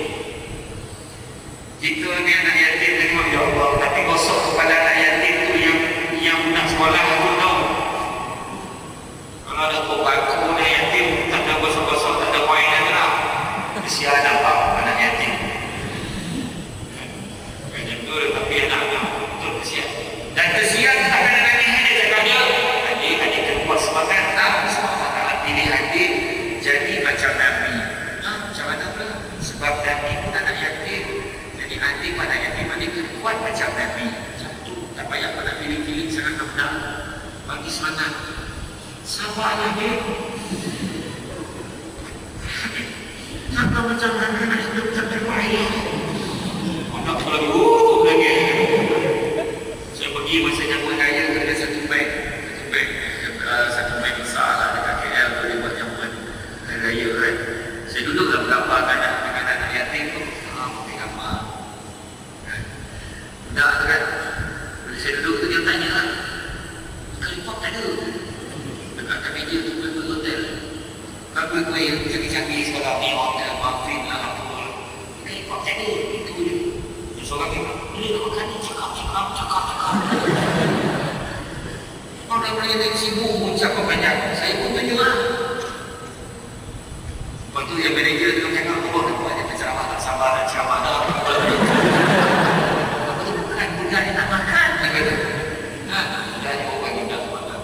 Kita ni anak yatim, dia tengok, ya Allah, tapi gosok kepada anak yatim tu yang nak sekolah tu tahu. Kalau ada bangku anak yatim, tak ada gosok-gosok, tak ada mainan lah. Kesian nampak anak yatim. Macam tu, tapi anak-anak betul kesian. Dan kesian takkan ada ni dia cakap dia, adik kuat semangat, tak semangat nak pilih adik jadi macam Nabi. Macam mana pula? Sebab Nabi pun anak yatim. Jadi adik anak yatim, adik kuat macam Nabi. Satu, tak payah nak pilih-pilih sangat nak bagi semangat. Sabarlah dia. Kenapa macam Nabi nak hidup tak terbayar? Anak lagi. Saya pergi masa jamuan raya, ada satu beg besar lah dekat KL tu, dia buat jamuan raya kan. Saya duduk dalam gambar dengan anak yatim tu, pakai gambar kan. Budak tu kan, bila saya duduk tu dia tanya lah, kalipap tak ada dekat meja tu, kuih hotel kan, kuih yang canggih-canggih sekolah ni, hotel, muffin lah, apa lah, kalipap tak ada, itu dia. Dia seorang dia, dia nak makan ni, cakap. Orang-orang yang sibuk pun cakap banyak, saya pun tunjuk lah. Lepas tu yang manager tu cakap, dia berceramah tak sabar dan ceramah dah. Apa tu bukan, budak dia tak makan. Dia kata, budak dia bawa bagi budak makan.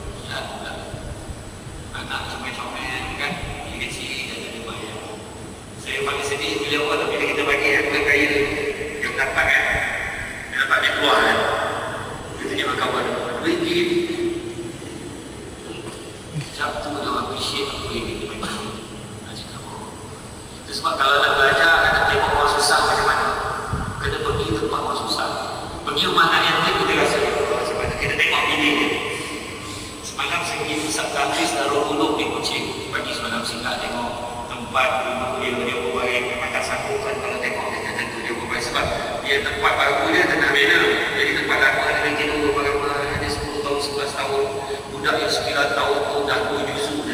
Anak comel-comel kan, dia kecil, dia jadi bayar. Saya paling sedih bila orang tak bila kita bagi kuih kaya yang dapat kan. Dapat dia keluar kan. Dia tanya dengan kawan, RM2. Satu dia orang appreciate apa yang kita bagi. Itu sebab kalau nak belajar, kena tengok orang susah macam mana. Kena pergi tempat orang susah. Pergi rumah anak yatim, kita rasa sebab kita tengok video dia. Semalam saya pergi pusat Hafiz Darul Ulum di Kuching. Pagi semalam singgah tengok tempat duduk dia berbaik. Memang tak sanggup kan kalau tengok dia tentu dia berbaik. Sebab dia tempat baru dia tengah bina. Jadi tempat lama ada lagi dulu berapa, ada 10 tahun, 11 tahun. Budak yang 9 tahun tu dah 2 juzuk dia.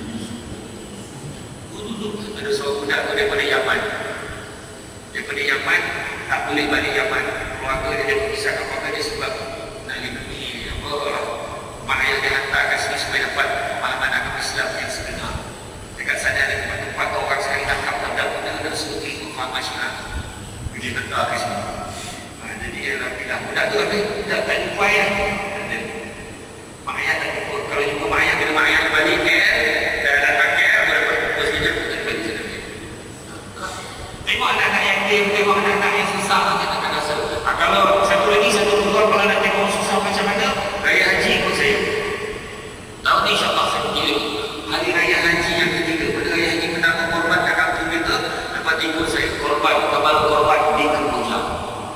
Ada seorang budak tu daripada Yaman. Daripada Yaman, tak boleh balik Yaman. Keluarga dia berpisah apa dia sebab nak lindungi apa lah. Mak ayah dia hantar kat sini supaya dapat pemahaman agama Islam yang sebenar. Dekat sana ada tempat-tempat orang sekali tangkap budak-budak dan suruh ikut faham Syiah. dia tetap ke sini. Jadi dia nak pindah budak tu tapi tak jumpa ayah. Mak ayah tak jumpa. Kalau jumpa mak ayah, bila mak ayah balik KL, dah datang KL, dapat jumpa sekejap, kita balik sana. Tengok anak-anak yang game, tengok anak-anak yang susah, kita akan rasa. Kalau satu lagi, satu keluar, kalau nak tengok susah macam mana, raya haji pun saya. Tahun ni insyaAllah saya pergi lagi. Hari raya haji yang ketiga, pada raya haji pertama korban kat kampung kita, lepas ikut saya korban, kabar korban di Kemboja.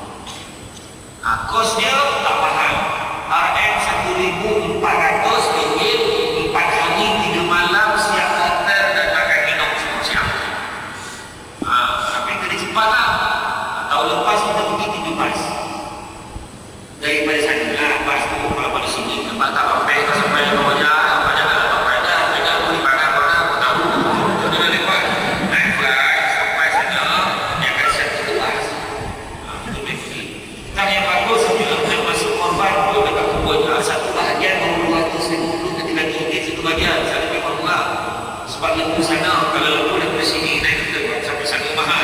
Kos dia tak mahal. RM RM1,400, 4 hari 3 malam, siap hotel dan makan minum semua siap. Tapi kena cepat lah. Tahun lepas kita pergi 3 bas. Daripada sana lah bas tu kalau pada sini tempat tak pakai kau sampai Kemboja, apa jangan pakai dah. Kita boleh makan mana aku tahu. Kita dah lewat naik flight sampai sana, dia akan siap 3 bas. Itu besi. Dan yang bagus sebelum nak masuk korban tu dekat Kemboja, satu bahagian baru 250 ketika kita satu bahagian saya lebih murah. Sebab lembu sana, kalau lembu daripada sini naik kita sampai sana mahal.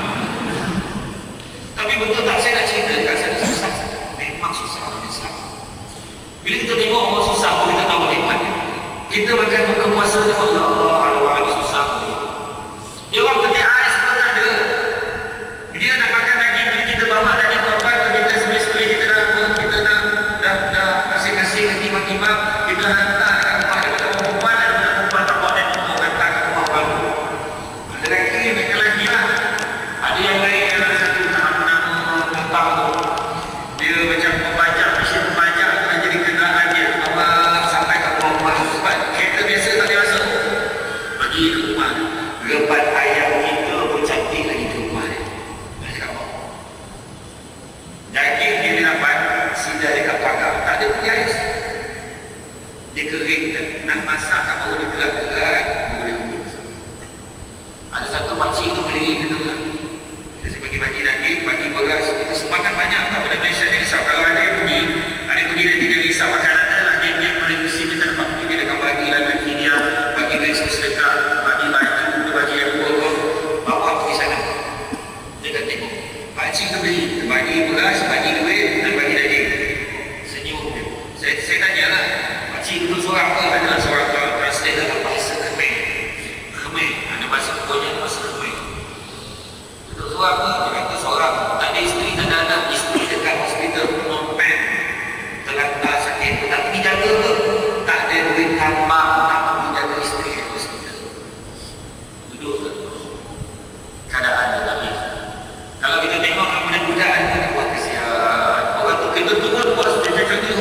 Tapi betul tak saya nak cerita kat sana susah. Memang susah orang Islam. Bila kita tengok orang susah pun kita tahu nikmatnya. Kita makan buka puasa ni Allah Allah susah. Dia orang petik ais pun tak ada. Dia nak makan daging, bila kita bawa daging korban, kita sebelih-sebelih kita dah kasih-kasih timah-timah, kita hantar dekat rumah daripada perempuan, daripada perempuan tak buat dan umur hantar ke rumah baru. Ada lagi, mereka lagi lah. Ada yang lain yang ada satu nama tentang tu. Dia macam pembajak, mesin pembajak tu dah jadi kendaraan dia. Bawa sampai ke rumah. Sebab kereta biasa tak boleh masuk. Bagi ke rumah. Lepas ayam kita pun cantik lagi ke rumah dia. Daging dia dapat sidar dekat pagar, tak ada punya ais. Dia kering dan nak masak tak mahu dia gerak-gerak, boleh masak. Ada satu makcik tu beli gitu kan. Dia bagi daging, bagi beras, kita semangat banyak tak pada Malaysia ni risau. Kalau ada yang pergi nanti dia risau makanan lah, dia boleh mesti kita dapat pergi, dia akan bagi lagi dia, bagi dari sedekah, bagi baju, bagi yang buruk, bawa pergi sana. Dia akan tengok. Pakcik tu beli, bagi beras, bagi duit dan bagi daging. Senyum dia. Saya tanya lah, pakcik dulu seorang apa? Adalah seorang translate dalam bahasa Khmer. Khmer, ada bahasa Korea, bahasa Khmer. Duduk seorang apa? Dia kata seorang, tak ada isteri, tak ada anak. Isteri dekat hospital, non-pen. Terlantar sakit, tak pergi jaga ke? Tak ada duit tambah, tak pergi jaga isteri di hospital. Duduk ke? Keadaan dia tak bisa. Kalau kita tengok budak-budak ada buat kesian. Orang tu kita turun buat macam ni.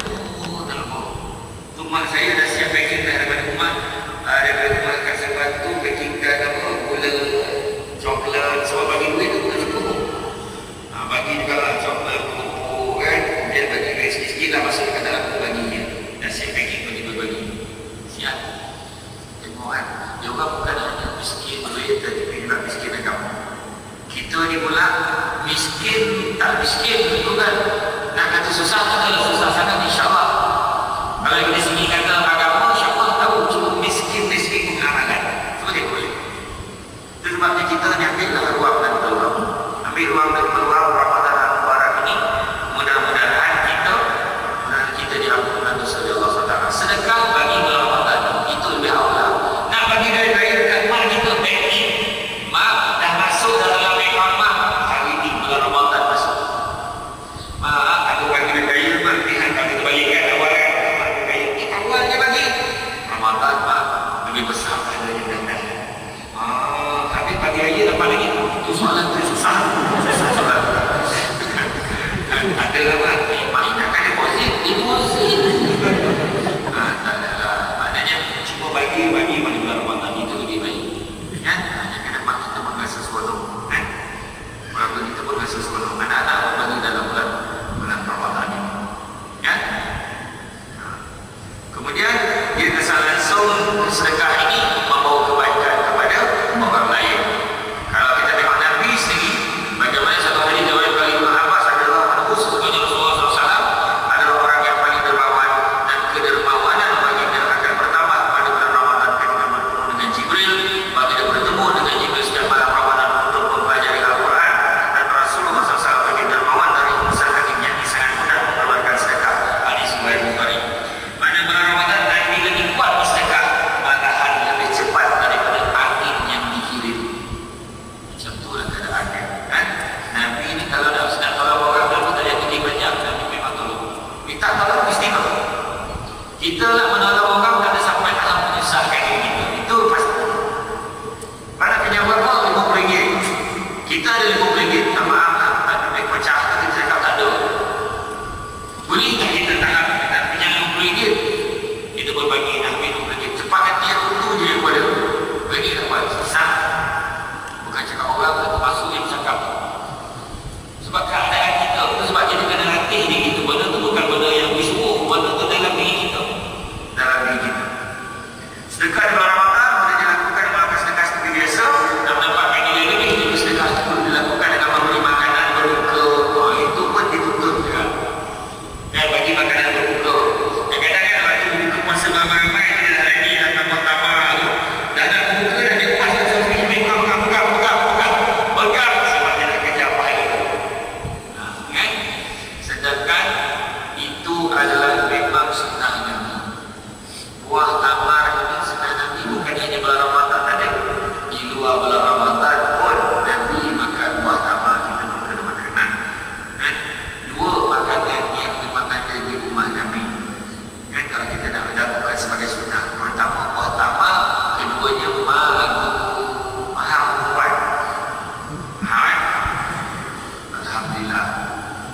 Tu mak saya dah siap packing dah daripada rumah. Daripada rumah kat Sabatu packing dah apa gula, coklat, sebab bagi duit tu bukan cukup. Bagi juga lah coklat, kerupuk kan. Kemudian bagi duit sikit-sikit lah masuk dekat dalam tu bagi dia. Dah siap packing bagi. Siap. Tengok kan. Dia orang bukan hanya miskin duit tapi juga miskin agama. Kita ni pula miskin, tak miskin itu kan. Nak kata susah tak adalah susah sangat insyaAllah. Kalau kita sini kata agama, insyaAllah tahu cuma miskin amalan. Semua dia boleh. Itu sebabnya kita ni ambillah ruang dan peluang. Ambil ruang dan peluang Ramadan Al-Mubarak ini. Mudah-mudahan kita diampunkan dosa Allah SWT. Sedekah bagi bulan Ramadan itu lebih awal. Nak bagi dari dekat mak kita baik. Mak dah masuk dalam Ramadan masuk. Mak, aku bagi dia kaya, mak. Lihat kalau kita bagikan awal kan. Mak dia kaya. Awal dia bagi. Ramadan, mak. Lebih besar. Ada yang dah. Habis pagi raya dapat lagi. Itu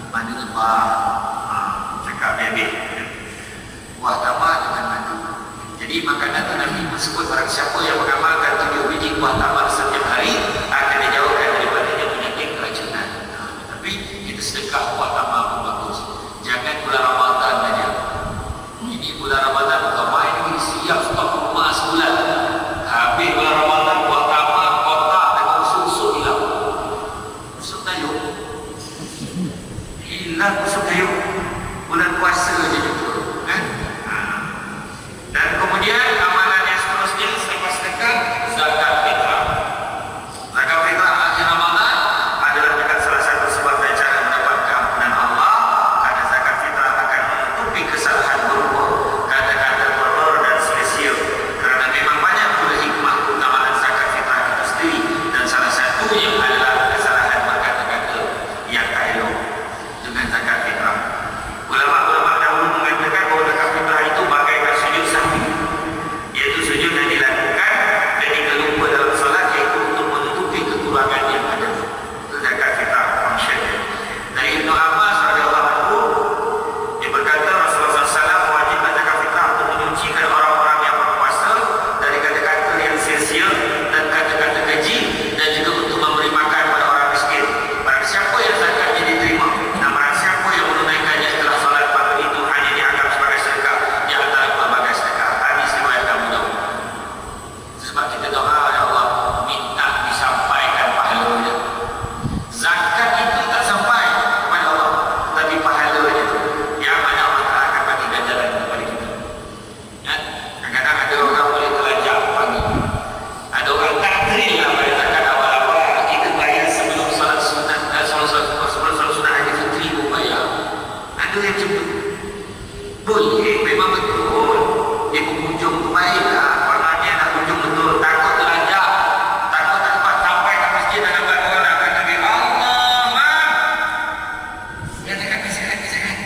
Madu lebah, cakap bebek, buah tamar dengan madu. Jadi makanan itu Nabi sebut barang siapa yang mengamalkan 7 biji buah tamar setiap hari akan dijauhkan daripadanya penyakit keracunan. Tapi kita sedekah buah tamar pun bagus. Jangan bulan Ramadan saja. Ini bulan Ramadan bukan main ini, siap stok rumah sebulan. Habis bulan Ramadan buah tamar kotak dengan susu hilang. Susu tayuk hilang, susu tayuk. Bulan puasa saja jumpa, kan? Dan kemudian amalan yang seterusnya selepas sedekah, zakat fitrah. Zakat fitrah akhir Ramadan adalah dengan salah satu sebab dan cara mendapat keampunan Allah, karena zakat fitrah akan menutupi kesalahan berupa kata-kata kotor dan sia-sia. Kerana memang banyak pula hikmah keutamaan zakat fitrah itu sendiri, dan salah satunya adalah kesalahan berkata-kata yang tak elok dengan zakat fitrah. Ulama-ulama dahulu mengatakan bahawa zakat fitrah itu bagaikan sujud sahwi, iaitu sujud yang dilakukan ketika lupa dalam solat, iaitu untuk menutupi kekurangan yang ada. Itu zakat fitrah fungsinya. Dari Ibnu Abbas radhiyallahu anhu, dia berkata Rasulullah SAW mewajibkan zakat fitrah untuk menyucikan orang-orang yang berpuasa dari kata-kata yang sia-sia dan kata-kata keji, dan juga untuk memberi makan pada orang miskin. Barang siapa yang zakatnya diterima dan barang siapa yang menunaikannya setelah solat, maka itu hanya dianggap sebagai sedekah di antara pelbagai sedekah. Hadis riwayat Abu Daud. Sebab kita doa, ya Allah, minta disampaikan pahalanya. Zakat itu tak sampai kepada Allah, tapi pahalanya yang mana Allah akan bagi ganjaran kepada kita. Ya? Kadang-kadang ada orang boleh terlajak pagi, ada orang tak terima bayar zakat awal-awal. Kita bayar sebelum solat sunat, sebelum solat sunat Aidil Fitri pun bayar. Ada yang macam tu. Boleh, memang betul. Dia penghujung tu baiklah. Orangnya nak hujung betul. Takut terlajak, takut tak sempat sampai ke masjid dan nampak orang nak akan Nabi Allah, mak, dia cakap zakat.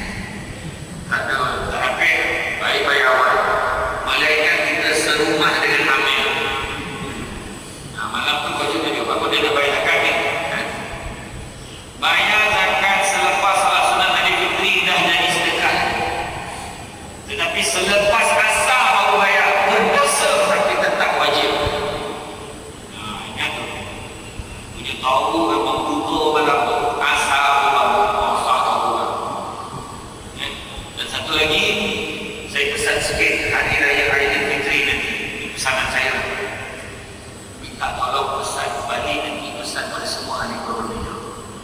Tak ada, tak habis. Baik bayar awal. Melainkan kita serumah dengan hamil. Malam tu kau juga apa dia nak bayar zakat ni? Bayar zakat selepas solat sunat Aidil Fitri dah jadi sedekah. Tetapi selepas asar baru bayar, berdosa tapi tetap wajib. Ingat tu. Dia tahu memang butuh barang tu. Asar baru, asar tahu barang. Dan satu lagi, saya pesan sikit hari raya Aidil Fitri nanti. Ini pesanan saya. Minta tolong pesan balik nanti, pesan pada semua ahli berbeda.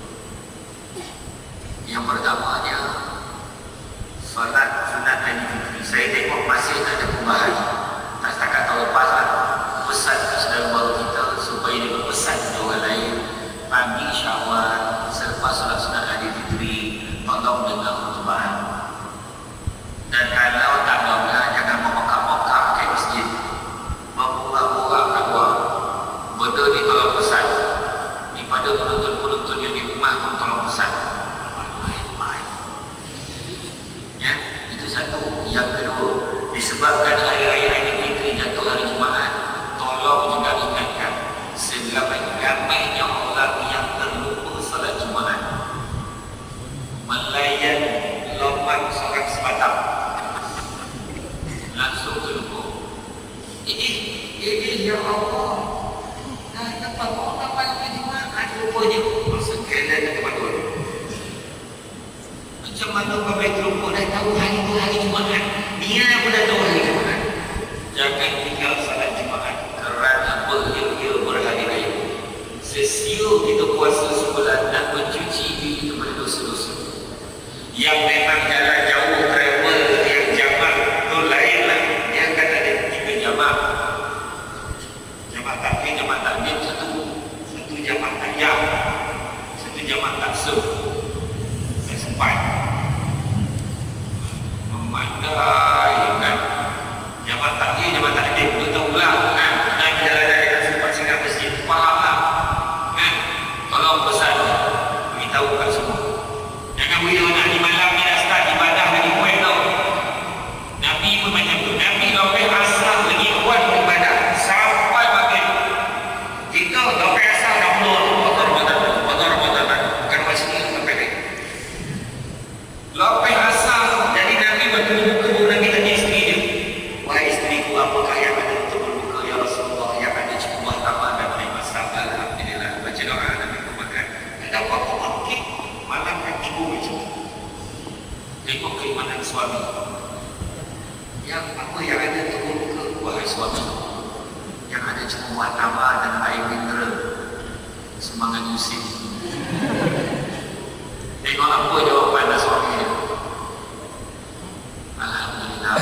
Yang pertamanya, solat sunat Aidil Fitri, saya tengok masih ada perubahan. Tak setakat tahun lepas lah. Pesan ke saudara baru kita supaya dia berpesan kepada orang lain. Pagi Syawal selepas solat sunat Aidil Fitri, tolong dengar khutbah. Dan kalau tak dengar, jangan memokak-mokak ke masjid, memburak-burak kat luar. Betul ni tolong pesan. Daripada penonton-penonton yang di rumah pun tolong pesan. Ya, itu satu. Yang kedua, disebabkan hari raya Aidil Fitri jatuh hari Jumaat, tolong juga ingatkan seramai-ramainya orang yang terlupa salat Jumaat melayan lompat seorang sebatang langsung terlupa. Ya Allah, kenapa orang pada Jumaat lupanya? Sekali ke tempat tu. Macam mana kau boleh terlupa? Dah tahu hari itu hari Jumaat, dia pun dah tahu hari Jumaat. Jangan tinggal salat Jumaat kerana berhil-hil berhari raya. Sesia kita puasa sebulan dan mencuci diri daripada dosa-dosa. Yang memang jalan jauh travel yang jamak tu lain lah. Dia akan ada 3 jamak. Jamak takbir, jamak takbir satu jamak tahyah, satu jamak taksub. Saya sempat memandai kan jamak takbir, jamak takbir betul ulang kan. Dan jalan-jalan kita sempat singgah masjid, fahamlah kan. Tolong pesan, beritahu kat semua. Jangan bila nak di malam ni dah start ibadah tengok keimanan suami. Yang apa yang ada turun ke wahai suami, yang ada cuma martabak dan air mineral, semangat musim. Tengok apa jawapan suami dia. Alhamdulillah,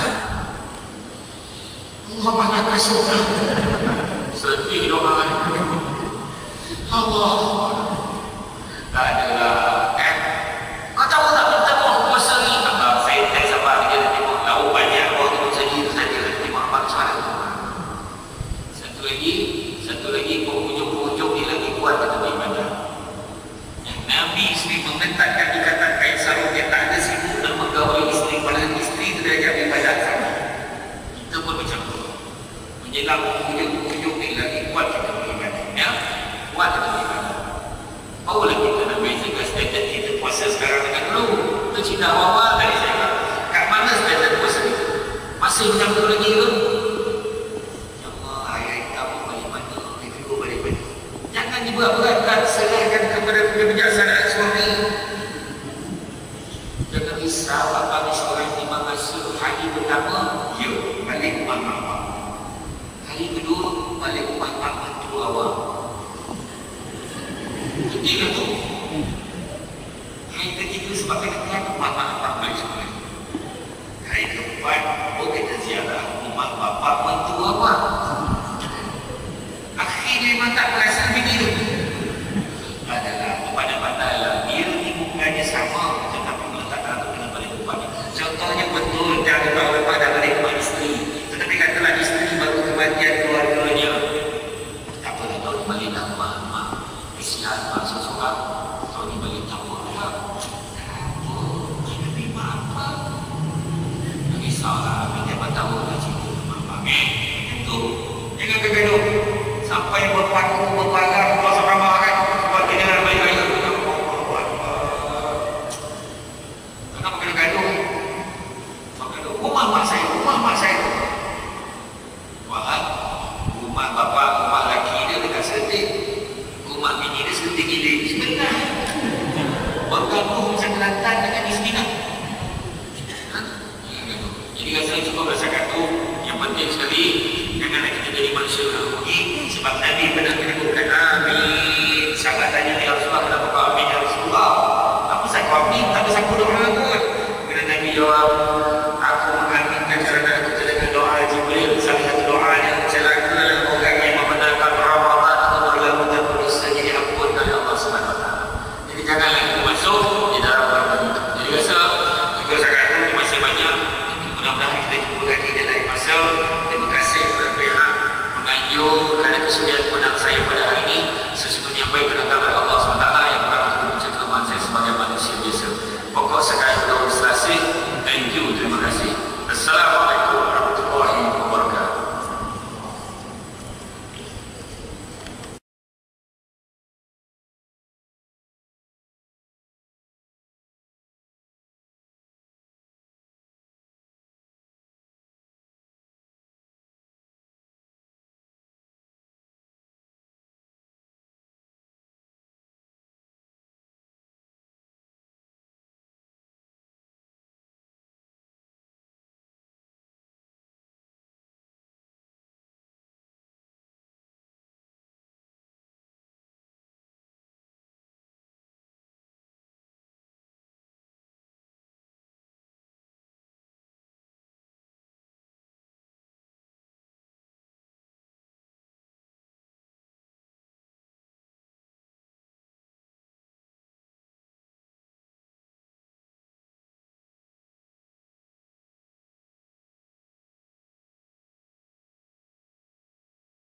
Allah banyak kasih. Sedih doa Allah. Tak adalah kau tahu tak kita mau puasa ni, saya tak sabar dia tengok lauk banyak orang tu sedih saja tengok abang suara. Satu lagi penghujung dia lagi kuat kita beribadah. Nabi isteri mengentakkan ikatan kain sarung, dia tak ada sibuk nak menggauli isteri, padahal isteri itu dia ajak ibadat sama. Kita pun macam tu. Menjelang penghujung ni lagi kuat kita beribadah. Ya? Kuat kita beribadah. Barulah kita nak bezakan standard kita puasa sekarang dengan dulu. Itu cerita awal tadi saya kata. Kat mana standard puasa kita? Masih macam tu lagi ke? Ya Allah, ayat kamu balik mana? Review balik mana? Jangan diberat-beratkan, serahkan kepada kebijaksanaan suami. Jangan risau abang seorang terima kasih. Hari pertama, ya, balik rumah bapak. Hari kedua, balik rumah pak mentu awak. Ketiga tu, hari ketiga sebab kita rumah bapak balik sekolah. Hari keempat, kita ziarah rumah bapak mentu awak. Akhirnya memang tak berasa bini tu. Adalah pandai-pandai lah. Dia ni bukannya sama, tetapi meletakkan tu kena balik rumah. Contohnya betul, jangan tahu lepas dah balik rumah isteri. Tetapi katalah isteri baru kematian keluarganya. Tak apalah, tahu ni balik dah rumah. Kesian mak seseorang. Tahu ni balik tahu lah. Kena terima apa? Tak kisahlah, minta tahu lah cerita rumah abang. Itu. Jangan kegaduh. Sampai berpaku, berpagar, puasa ramahan, sebab kita nak balik raya. Kenapa kena gaduh? Rumah mak saya. Wah, rumah bapa, rumah laki dia dekat Sertik. Rumah bini dia Sertik Giling. Sebenarnya bergaduh macam Kelantan dengan Isminah. Jadi rasa cukup rasa gaduh. Yang penting sekali, janganlah kita jadi manusia rugi. Sebab Nabi pernah menyebutkan amin. Sahabat tanya, ya Rasulullah, kenapa kau amin ya Rasulullah? Apa saya kau amin? Tak ada siapa doa pun. Bila Nabi jawab, aku mengaminkan kerana aku terdengar doa Jibril. Salah satu doanya, celakalah orang yang membenarkan Ramadan atau berlalu dan berdosa jadi ampun dari Allah SWT. Jadi janganlah kita masuk di dalam Ramadan. Jadi rasa juga sangat itu masih banyak. Mudah-mudahan kita jumpa lagi di lain masa. Terima kasih kepada pihak menganjur kerana kesudian penang saya pada hari ini. Sesungguhnya baik penangkan oleh Allah SWT yang berapa untuk kelemahan saya sebagai manusia biasa. Pokok sekali berdoa selasih. Thank you, terima kasih. Assalamualaikum.